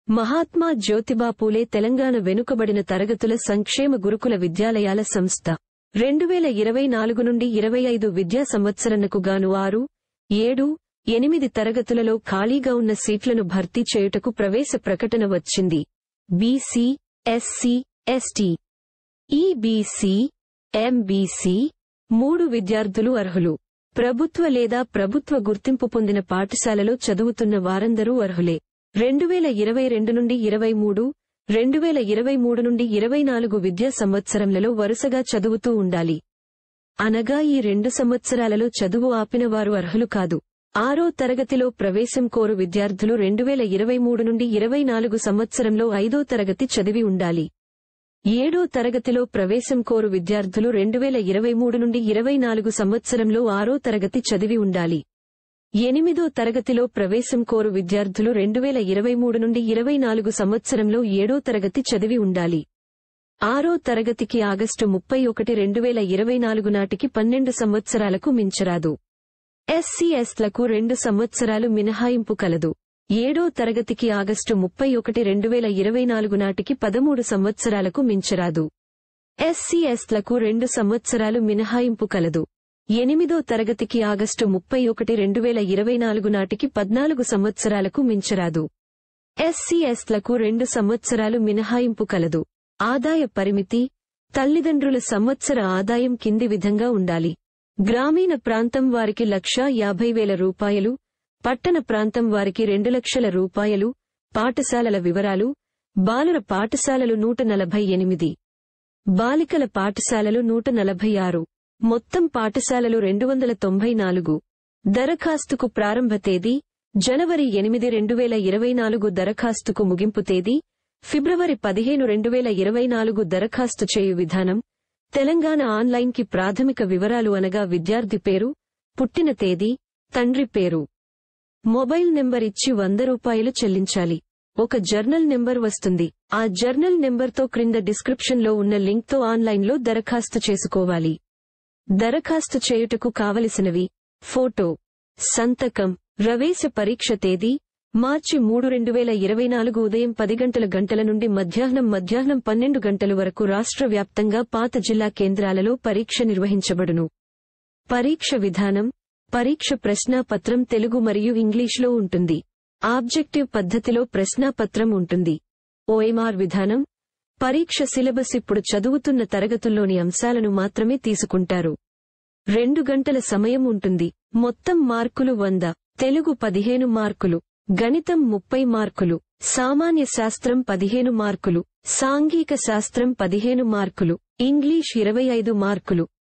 మహాత్మా జ్యోతిబా పూలే తెలంగాణ వెనుకబడిన తరగతుల సంక్షేమ గురుకుల విద్యాలయాల సంస్థ 2024 నుండి 25 విద్యా సంవత్సరానికి గాను 6, 7, 8 తరగతులలో ఖాళీగా ఉన్న సీట్లను భర్తీ చేయుటకు ప్రవేశ ప్రకటన వచ్చింది. BC, SC, ST, EBC, MBC 3 విద్యార్థులు అర్హులు. ప్రభుత్వ లేదా ప్రభుత్వ గుర్తింపు పొందిన పాఠశాలలో చదువుతున్న వారందరూ అర్హులే. 2022 నుండి 23, 2023 నుండి 24 విద్యా సంవత్సరంలలో వరుసగా చదువుతూ ఉండాలి. అనగా ఈ 2 సంవత్సరాలలో చదువు ఆపిన వారు అర్హులు కాదు. 6వ తరగతిలో ప్రవేశం కోరు విద్యార్థులు 2023 నుండి 24 సంవత్సరంలో 5వ తరగతి చదివి ఉండాలి. 7వ తరగతిలో ప్రవేశం కోరు విద్యార్థులు 2023 నుండి 24 సంవత్సరంలో 6వ తరగతి చదివి ఉండాలి. 8వ తరగతిలో ప్రవేశం కోరు విద్యార్థులు 2023 నుండి 24 సంవత్సరంలో 7వ తరగతి చదివి ఉండాలి. 6వ తరగతికి ఆగస్టు 31, 2024 నాటికి 12 సంవత్సరాలకు మించరాదు. ఎస్సీ ఎస్టీలకు 2 సంవత్సరాలు మినహాయింపు కలదు. 7వ తరగతికి ఆగస్టు 31, 2024 నాటికి 13 సంవత్సరాలకు మించరాదు. ఎస్సీ ఎస్టీలకు 2 సంవత్సరాలు మినహాయింపు కలదు. 8వ తరగతికి ఆగస్టు 31, 2024 నాటికి 14 సంవత్సరాలకు మించరాదు. ఎస్సీ ఎస్టీలకు 2 సంవత్సరాలు మినహాయింపు కలదు. ఆదాయ పరిమితి: తల్లిదండ్రుల సంవత్సర ఆదాయం కింది విధంగా ఉండాలి. గ్రామీణ ప్రాంతం వారికి ₹1,50,000, పట్టణ ప్రాంతం వారికి ₹2,00,000. పాఠశాలల వివరాలు: బాలుర పాఠశాలలు 148, బాలికల పాఠశాలలు 146, మొత్తం పాఠశాలలు 294. దరఖాస్తుకు ప్రారంభ తేదీ: జనవరి 8, 2024. దరఖాస్తుకు ముగింపు తేదీ: ఫిబ్రవరి 15, 2024. దరఖాస్తు చేయు విధానం: తెలంగాణ ఆన్లైన్ కి ప్రాథమిక వివరాలు అనగా విద్యార్థి పేరు, పుట్టిన తేదీ, తండ్రి పేరు, మొబైల్ నెంబర్ ఇచ్చి ₹100 చెల్లించాలి. ఒక జర్నల్ నెంబర్ వస్తుంది. ఆ జర్నల్ నెంబర్తో క్రింద డిస్క్రిప్షన్లో ఉన్న లింక్తో ఆన్లైన్లో దరఖాస్తు చేసుకోవాలి. దరఖాస్తు చేయుటకు కావలసినవి: ఫోటో, సంతకం. ప్రవేశ పరీక్ష తేదీ: మార్చి 3, 2024 ఉదయం 10 గంటల నుండి మధ్యాహ్నం 12 గంటల వరకు రాష్ట్ర వ్యాప్తంగా పాత జిల్లా కేంద్రాలలో పరీక్ష నిర్వహించబడును. పరీక్ష విధానం: పరీక్ష ప్రశ్నాపత్రం తెలుగు మరియు ఇంగ్లీష్లో ఉంటుంది. ఆబ్జెక్టివ్ పద్ధతిలో ప్రశ్నాపత్రం ఉంటుంది. ఓఎంఆర్ విధానం: పరీక్ష సిలబస్ ఇప్పుడు చదువుతున్న తరగతుల్లోని అంశాలను మాత్రమే తీసుకుంటారు. 2 గంటల సమయం ఉంటుంది. మొత్తం మార్కులు 100. తెలుగు 15 మార్కులు, గణితం 30 మార్కులు, సామాన్య శాస్త్రం 15 మార్కులు, సాంఘిక శాస్త్రం 15 మార్కులు, ఇంగ్లీష్ 25 మార్కులు.